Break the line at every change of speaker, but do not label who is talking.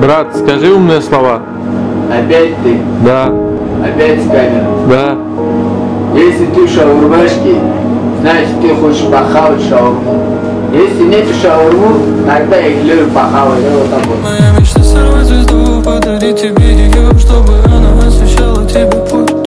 Брат, скажи умные слова.
Опять ты?
Да.
Опять с камерой?
Да.
Если ты шаурмашки, значит ты хочешь похавать шаурму. Если нет шаурму, тогда я люблю похавать. Вот так вот.
Моя мечта сорвать звезду, подарить тебе